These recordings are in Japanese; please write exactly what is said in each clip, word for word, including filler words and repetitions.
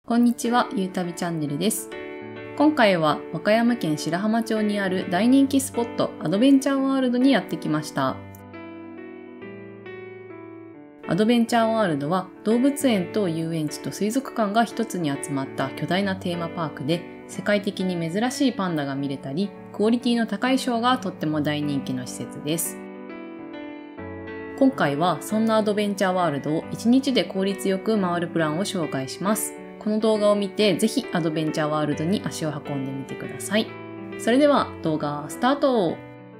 こんにちは、ゆうたびチャンネルです。今回は和歌山県白浜町にある大人気スポットアドベンチャーワールドにやってきました。アドベンチャーワールドは動物園と遊園地と水族館が一つに集まった巨大なテーマパークで、世界的に珍しいパンダが見れたり、クオリティの高いショーがとっても大人気の施設です。今回はそんなアドベンチャーワールドをいちにちで効率よく回るプランを紹介します。この動画を見てぜひアドベンチャーワールドに足を運んでみてください。それでは動画スタート。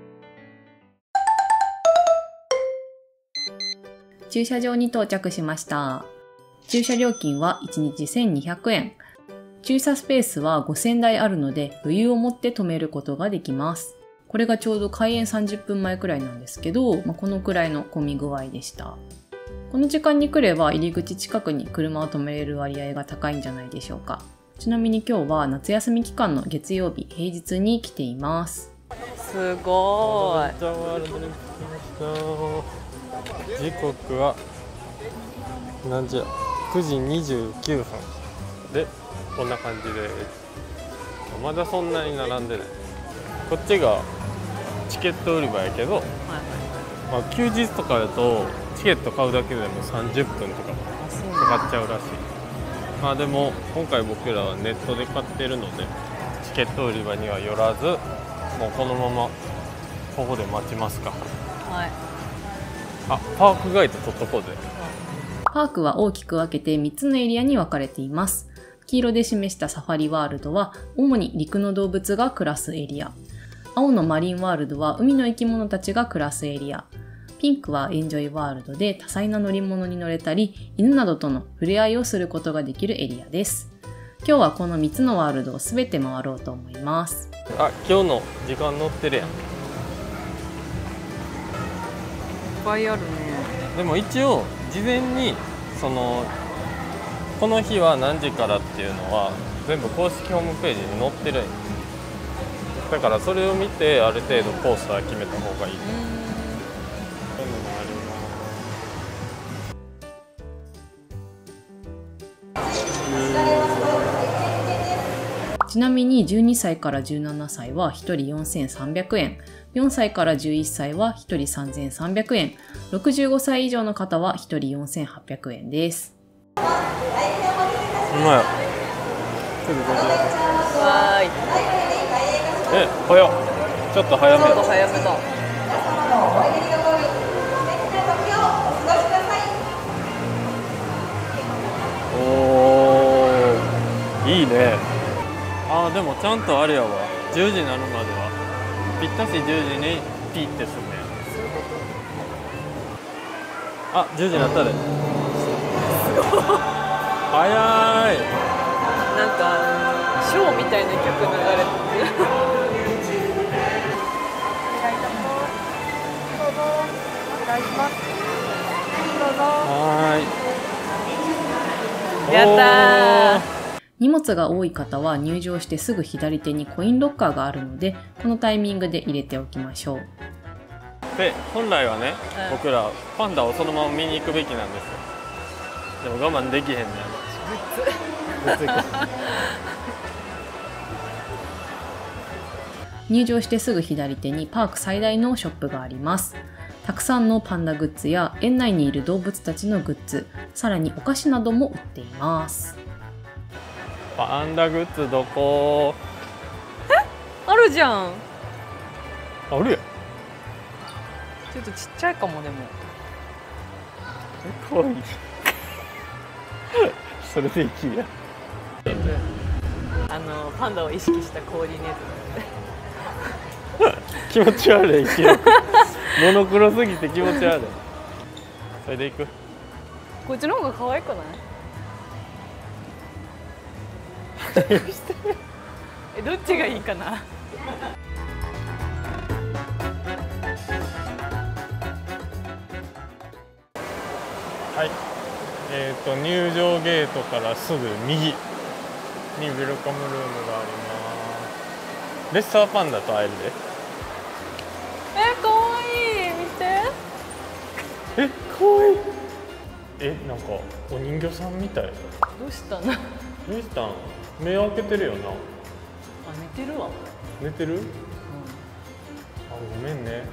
駐車場に到着しました。駐車料金はいちにちせんにひゃくえん。駐車スペースはごせんだいあるので余裕を持って止めることができます。これがちょうど開園さんじゅっぷんまえくらいなんですけど、まあ、このくらいの混み具合でした。この時間に来れば入り口近くに車を止めれる割合が高いんじゃないでしょうか。ちなみに今日は夏休み期間の月曜日、平日に来ています。 すごーい。 時刻は何時やくじにじゅうきゅうふんで、こんな感じでまだそんなに並んでない。こっちがチケット売り場やけど、はいはい、まあ、休日とかだとチケット買うだけでもさんじゅっぷんとかかかっちゃうらしい。まあでも今回僕らはネットで買ってるのでチケット売り場には寄らず、もうこのままここで待ちますか。はい。あ、パークガイド取っとこうぜ。 パークは大きく分けてみっつのエリアに分かれています。黄色で示したサファリワールドは主に陸の動物が暮らすエリア。青のマリンワールドは海の生き物たちが暮らすエリア。ピンクはエンジョイワールドで多彩な乗り物に乗れたり、犬などとの触れ合いをすることができるエリアです。今日はこのみっつのワールドをすべて回ろうと思います。 あ、今日の時間載ってるやん。いっぱいあるね。 でも一応事前にそのこの日は何時からっていうのは全部公式ホームページに載ってる。だからそれを見てある程度コースは決めた方がいい。 ちなみにじゅうにさいからじゅうななさいはひとりよんせんさんびゃくえん、よんさいからじゅういっさいはひとりさんぜんさんびゃくえん、ろくじゅうごさい以上の方はひとりよんせんはっぴゃくえんです。 うまい。 わーい。 え、早っ。ちょっと早めだ。 ちょっと早めだ。 おー、いいね。あー、でもちゃんとあれやわ。じゅうじになるまではぴったしじゅうじにピッてすんねん。あ、じゅうじになったで。早い。 なんかショーみたいな曲流れてる。 はーい。 やったー。 荷物が多い方は入場してすぐ左手にコインロッカーがあるので、このタイミングで入れておきましょう。 で、本来はね、 うん、僕らパンダをそのまま見に行くべきなんですよ。でも我慢できへんねん。 入場してすぐ左手にパーク最大のショップがあります。たくさんのパンダグッズや園内にいる動物たちのグッズ、さらにお菓子なども売っています。 パンダグッズどこ？ え？あるじゃん。 あるやん。 ちょっとちっちゃいかも。でもかわいい。それでいきや。 あのパンダを意識したコーディネート。 気持ち悪い。モノクロすぎて気持ち悪い。それでいく。 こっちの方が可愛くない？え、どっちがいいかな。 はい。えっと入場ゲートからすぐ右にウェルカムルームがあります。レッサーパンダと会えるで。 え、可愛い。見て。 え、かわいい。 え、なんかお人形さんみたい。 どうしたの？あ、 どうしたん？目開けてるよな。 寝てるわ。 寝てる？ うあ、ごめんね。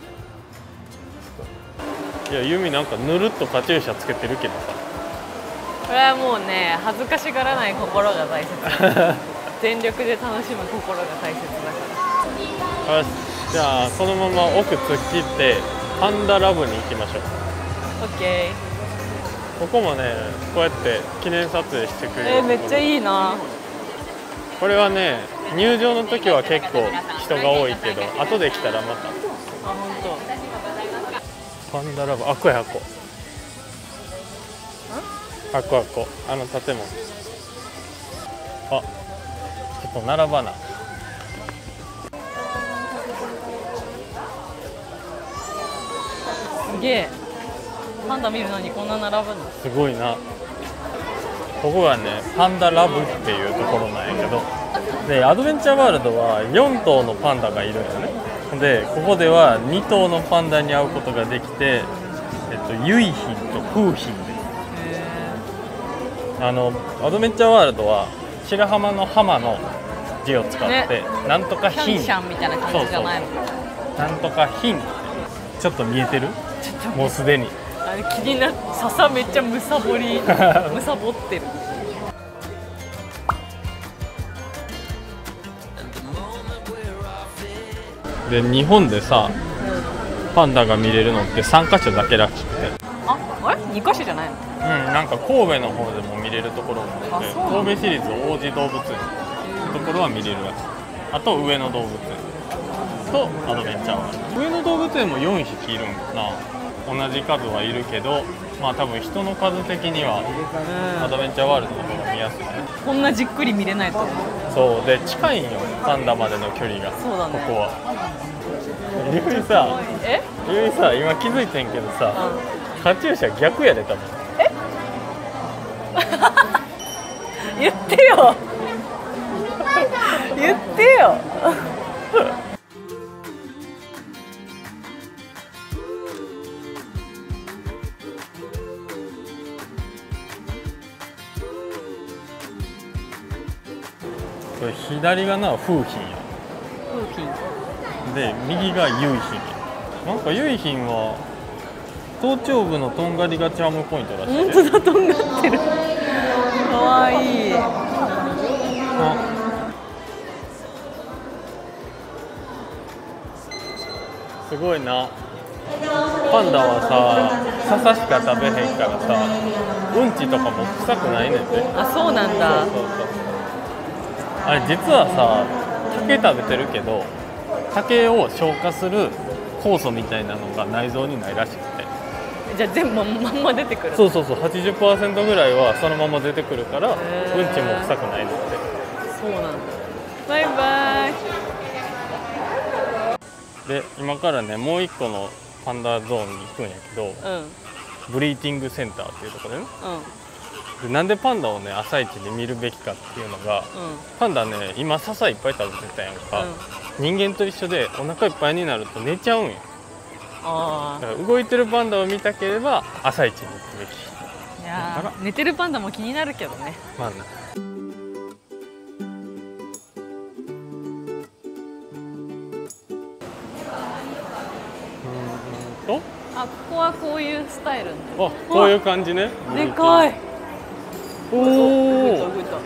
いや、ユミなんかぬるっとカチューシャつけてるけどさ。 これはもうね、恥ずかしがらない心が大切。全力で楽しむ心が大切だから。 よし、じゃあこのまま奥突っ切ってパンダラブに行きましょう。 オッケここもね、こうやって記念撮影してくー。 れる。 えー、めっちゃいいな。 これはね、入場の時は結構人が多いけど、後で来たらまた。 あ、本パンダラブ、あっこやあっこ。あっこあっこ、あの建物。あ、ちょっと並ばな。 当。すげえ。パンダ見るのにこんな並ぶの？ すごいな。ここがね、パンダラブっていうところなんやけど、でアドベンチャーワールドはよん頭のパンダがいるんよね。でここではに頭のパンダに会うことができて、えっと、ユイヒンとフーヒンです。あのアドベンチャーワールドは白浜の浜の字を使って、ね、なんとかヒン、 シャンシャンみたいな感じじゃないの？ なんとかヒン、ちょっと見えてる？もうすでにあれ気になる。笹めっちゃむさぼりむさぼってる。 で日本でさ、パンダが見れるのってさんかしょだけらしくて。 あ、あれにかしょじゃないの？ うん、なんか神戸の方でも見れるところがあって、神戸市立王子動物園のところは見れるらしい。あと上野動物園とアドベンチャーワールド。上野動物園もよんひきいるんかな。同じ数はいるけど、まあ多分人の数的にはアドベンチャーワールドの方が見やすいね。 こんなじっくり見れないと思う。 そうで、近いんよ、パンダまでの距離が。 そうだね、 ここは。ゆいさ、 えゆいさ、今気づいてんけどさ、うん、カチューシャ逆やで多分。 え言ってよ言ってよこれ左がな、フーヒンや。 フーヒンで、右がユイヒン。なんかユイヒンは頭頂部のとんがりがチャームポイントらしい、ね。 本当だ、とんがってる。かわいい。 あ、すごいな。パンダはさ、笹しか食べへんからさ、うんちとかも臭くないねんて。 あ、そうなんだ。 そうそうそう。あれ実はさ、竹食べてるけど、竹を消化する酵素みたいなのが内臓にないらしくて。 じゃあ全部まんま出てくる。 そうそうそう、はちじゅっパーセント ぐらいはそのまま出てくるから、うんちも臭くないのって。 そうなんだ。バイバイ。 で、今からね、もう一個のパンダゾーンに行くんやけど、うん、ブリーティングセンターっていうところでね、うん、でなんでパンダをね朝一で見るべきかっていうのが、うん、パンダね今笹いっぱい食べてたやんか、うん、人間と一緒でお腹いっぱいになると寝ちゃうんや。あ、だから動いてるパンダを見たければ朝一に行くべき。 いや寝てるパンダも気になるけどね。 まあね。 あ、ここはこういうスタイル。 あ、こういう感じね。 でかい。 おお。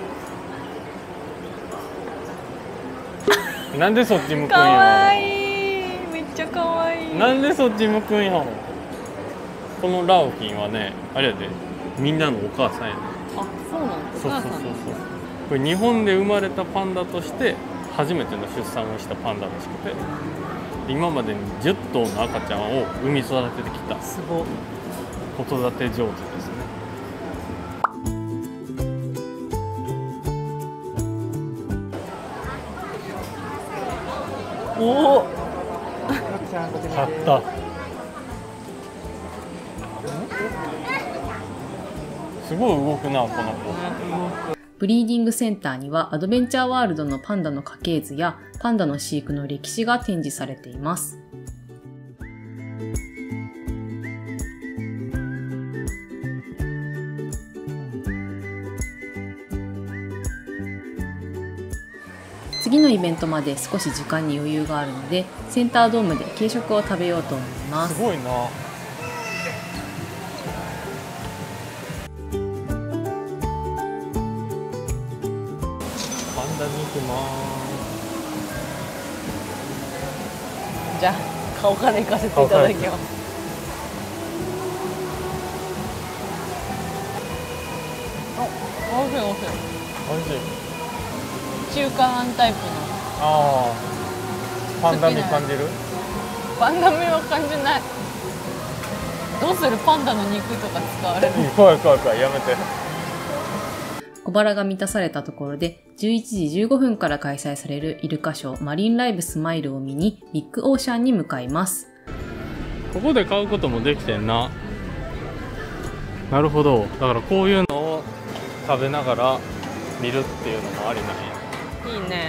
なんでそっち向くんや。 かわいい。めっちゃかわいい。 なんでそっち向くんや。このラオキンはね、あれやで、みんなのお母さんやね。 あ、そうなんだ。 そうそうそうそう。これ日本で生まれたパンダとして初めての出産をしたパンダらしくて。今までにじゅっ頭の赤ちゃんを産み育ててきた。 すごい。 子育て上手ですね。 おお。 買った。すごい動くな、この子。 ブリーディングセンターにはアドベンチャーワールドのパンダの家系図やパンダの飼育の歴史が展示されています。 次のイベントまで少し時間に余裕があるので、センタードームで軽食を食べようと思います。 すごいな。パンダに行きます。 じゃあ顔から行かせていただきます。あ、おいしいおいしい。 おいしい。 中華あんタイプの。 ああ、パンダ味感じる？ パンダ味は感じない。どうする？パンダの肉とか使われる？ 怖い怖い怖い、やめて。 小腹が満たされたところで、じゅういちじじゅうごふんから開催されるイルカショーマリンライブスマイルを見にビッグオーシャンに向かいます。 ここで買うこともできてんな。なるほど。だからこういうのを食べながら見るっていうのもありなんや。 いいね。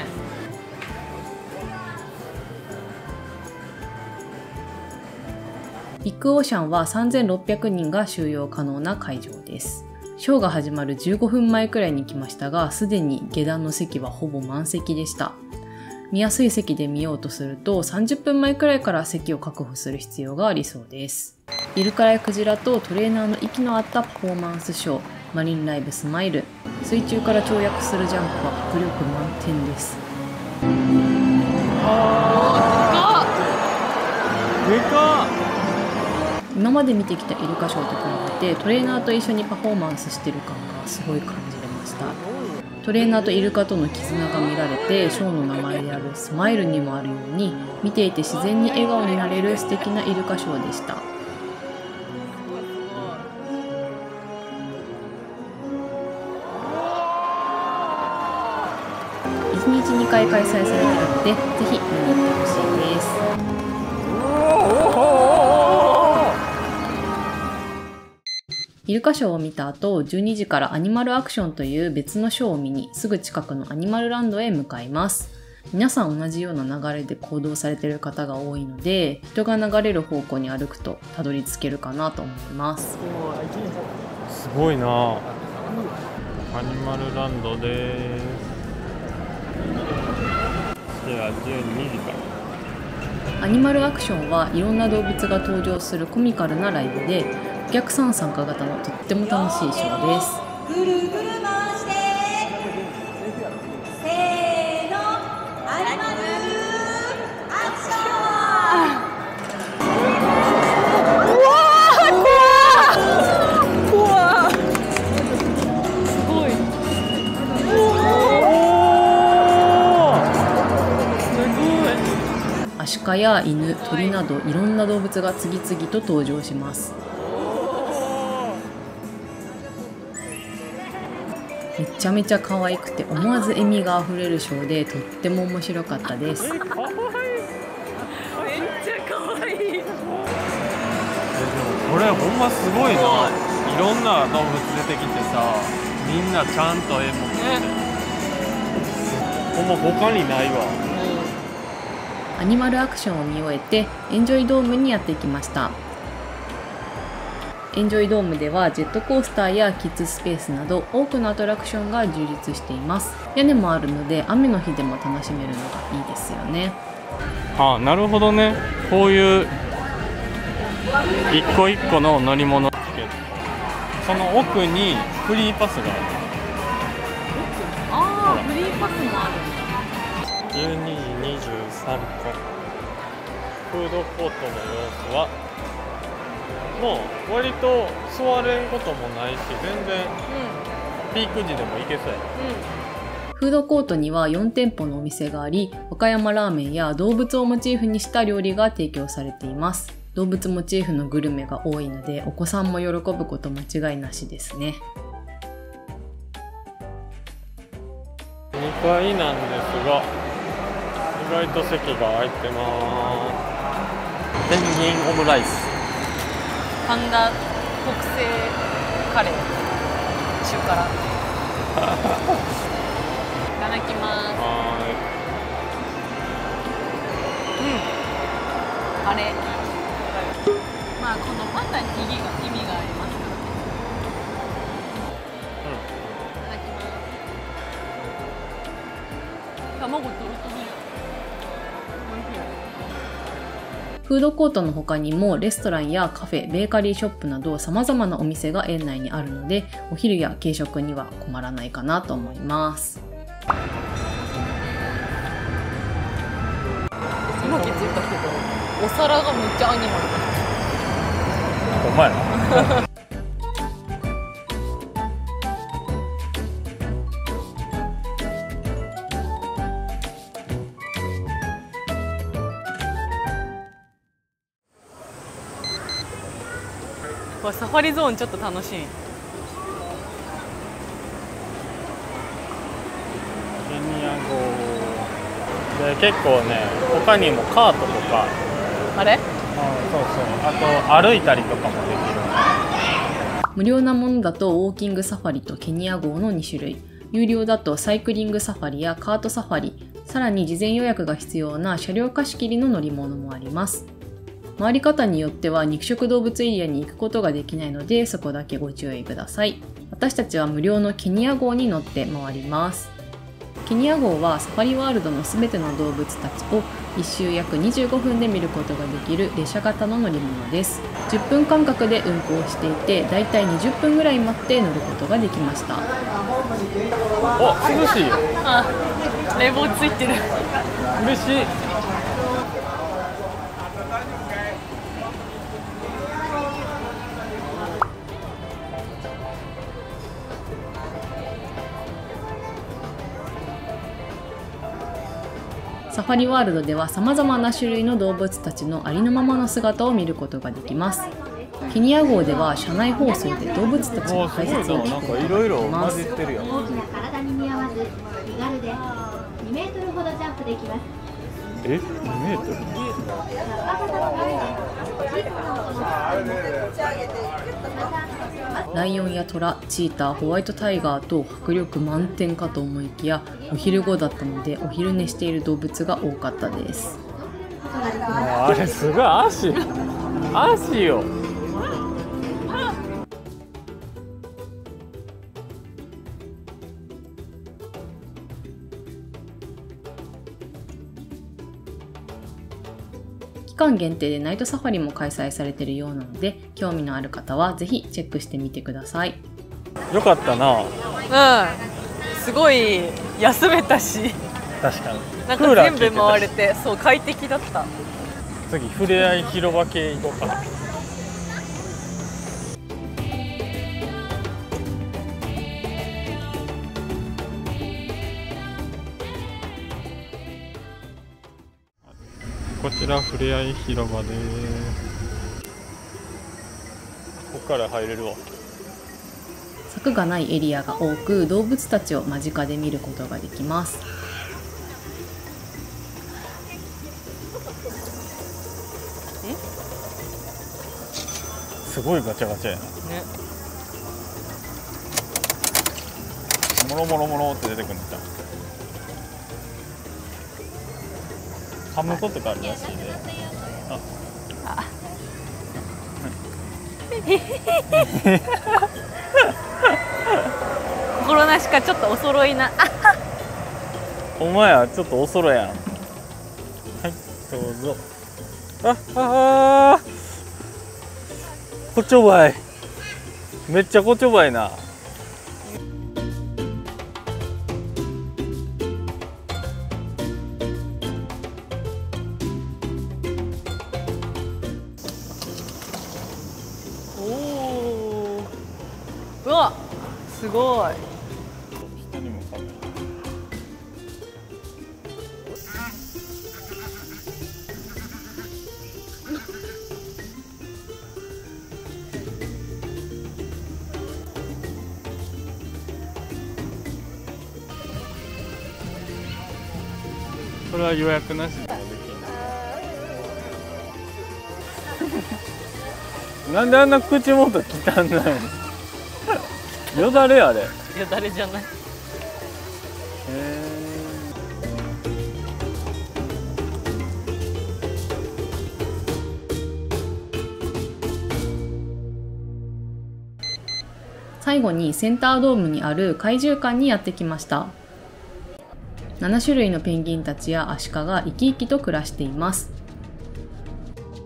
ビッグオーシャンはさんぜんろっぴゃくにんが収容可能な会場です。ショーが始まるじゅうごふんまえくらいに来ましたが、すでに下段の席はほぼ満席でした。見やすい席で見ようとするとさんじゅっぷんまえくらいから席を確保する必要がありそうです。イルカやクジラとトレーナーの息の合ったパフォーマンスショー、マリンライブスマイル。水中から跳躍するジャンプは迫力満点です。 あー、でかっ。 今まで見てきたイルカショーと比べてトレーナーと一緒にパフォーマンスしてる感がすごい感じれました。トレーナーとイルカとの絆が見られて、ショーの名前であるスマイルにもあるように、見ていて自然に笑顔になれる素敵なイルカショーでした。いちにちにかい開催されているので、ぜひ見に行ってほしいです。イルカショーを見た後、じゅうにじからアニマルアクションという別のショーを見に、すぐ近くのアニマルランドへ向かいます。皆さん同じような流れで行動されている方が多いので、人が流れる方向に歩くとたどり着けるかなと思います。 すごいな。アニマルランドです。ではじゅうにじから。 アニマルアクションはいろんな動物が登場するコミカルなライブで、お客さん参加型のとっても楽しいショーです。 ぐるぐる回してせーの、アニマルアクション。 うわー、怖い。すごい。 アシカや犬、鳥などいろんな動物が次々と登場します。めちゃめちゃ可愛くて思わず笑みがあふれるショーで、とっても面白かったです。 めっちゃ可愛い。 え、でもこれほんますごいな。いろんな動物出てきてさ、みんなちゃんと絵持ってて、ほんま他にないわ。 アニマルアクションを見終えてエンジョイドームにやってきました。エンジョイドームではジェットコースターやキッズスペースなど多くのアトラクションが充実しています。屋根もあるので雨の日でも楽しめるのがいいですよね。 あ、なるほどね。こういう一個一個の乗り物チケット、その奥にフリーパスがある。 ああ、フリーパスもある。 じゅうにじにじゅうさんぷん、フードコートの様子はもう割と座れんこともないし、全然ピーク時でも行けそうや。 フードコートにはよんてんぽのお店があり、和歌山ラーメンや動物をモチーフにした料理が提供されています。動物モチーフのグルメが多いので、お子さんも喜ぶこと間違いなしですね。 にかいなんですが、意外と席が空いてます。ペンギンオムライス、 パンダ特製カレー、中辛。いただきます。 はうん。カレー。まあこのパンダに意味が意味がありますからね。いただきます。卵とろとろ。 フードコートの他にもレストランやカフェ、ベーカリーショップなど様々なお店が園内にあるので、お昼や軽食には困らないかなと思います。 今気づいたけど、お皿がめっちゃアニマルだ。 お前な。 これサファリゾーンちょっと楽しみ。 ケニア号で結構ね、他にもカートとか、 あれ？ うん、そうそう、あと歩いたりとかもできる。 無料なものだとウォーキングサファリとケニア号のに種類、有料だとサイクリングサファリやカートサファリ、さらに事前予約が必要な車両貸し切りの乗り物もあります。回り方によっては肉食動物エリアに行くことができないので、そこだけご注意ください。私たちは無料のケニア号に乗って回ります。ケニア号はサファリワールドのすべての動物たちを一周約にじゅうごふんで見ることができる列車型の乗り物です。じゅっぷん間隔で運行していて、だいたいにじゅっぷんぐらい待って乗ることができました。 お、涼しいよ。 あ、冷房ついてる。 嬉しい。 サファリワールドでは様々な種類の動物たちのありのままの姿を見ることができます。ケニア号では車内放送で動物たちの解説を聞くことができます。 大きな体に似合わず身軽でにメートルほどジャンプできます。 え、にメートル？ ライオンやトラ、チーター、ホワイトタイガーと迫力満点かと思いきや、お昼後だったのでお昼寝している動物が多かったです。 あれすごい、足足よ。 期間限定でナイトサファリも開催されているようなので、興味のある方はぜひチェックしてみてください。 よかったな。 うん、すごい休めたし、 確かに。 なんか全部回れて、そう快適だった。 次ふれあい広場系行こうかな。こちらふれあい広場です。ここから入れるわ。 柵がないエリアが多く、動物たちを間近で見ることができます。 すごいガチャガチャやな。 ね。 もろもろもろって出てくるんじゃん。噛むことがあるらしいで。あ。あ。 心なしかちょっとお揃いな。 お前はちょっとおそろやん。はい、どうぞ。ああ。こちょばい。めっちゃこちょばいな。 うわ、すごい。 人にもカメラ。これは予約なしでもできる。なんであんな口元汚いの？よだれあれ。 よだれじゃない。 へえ。 最後にセンタードームにある怪獣館にやってきました。なな種類のペンギンたちやアシカが生き生きと暮らしています。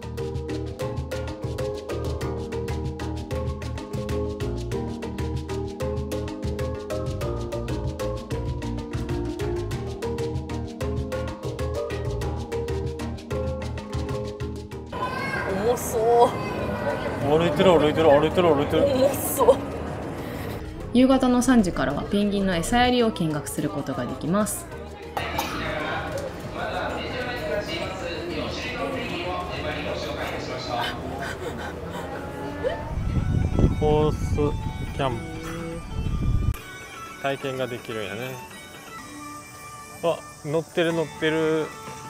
重そう歩いてる歩いてる歩いてる歩いてる。 重そう。 夕方のさんじからはペンギンの餌やりを見学することができます。 ホースキャンプ体験ができるんやね。あ、乗ってる乗ってる。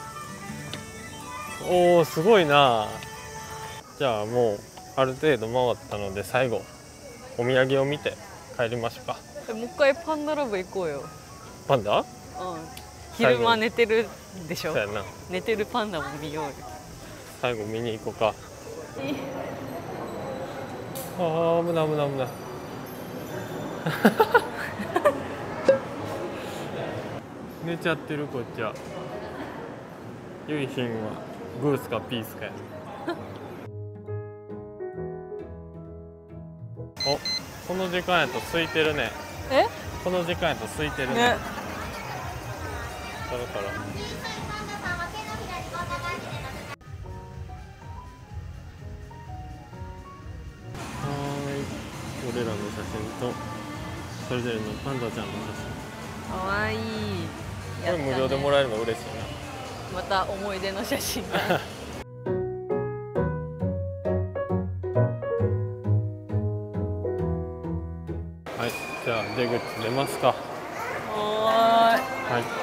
おお、すごいな。じゃあもうある程度回ったので最後お土産を見て帰りましょうか。 え、もう一回パンダラブ行こうよ。 パンダ？ うん。昼間寝てるでしょ。 そうやな。 寝てるパンダも見ようよ。 最後見に行こうか。ああ、危ない危ない危ない。寝ちゃってるこっちは。ゆいひんはグースかピースかや。お、この時間やと空いてるね。 え？ この時間やと空いてるね。 ね。 そろそろ。俺らの写真とそれぞれのパンダちゃんの写かわいい。 真。これ無料でもらえるの嬉しいな。また思い出の写真が。 はい、じゃあ出口出ますか。 はーい。 はい。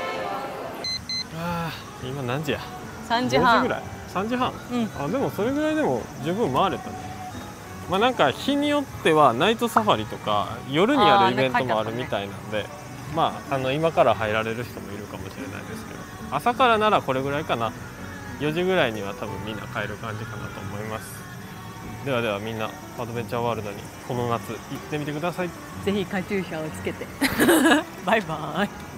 ああ、今何時や？ 三時半。 ごじぐらい？三時半。 うん。 あ、でもそれぐらいでも十分回れたね。まあなんか日によってはナイトサファリとか夜にやるイベントもあるみたいなんで、まああの今から入られる人もいるかもしれないですけど、朝からならこれぐらいかな。よじぐらいには多分みんな帰る感じかなと思います。ではではみんなアドベンチャーワールドにこの夏行ってみてください。 ぜひカチューシャをつけて。バイバイ。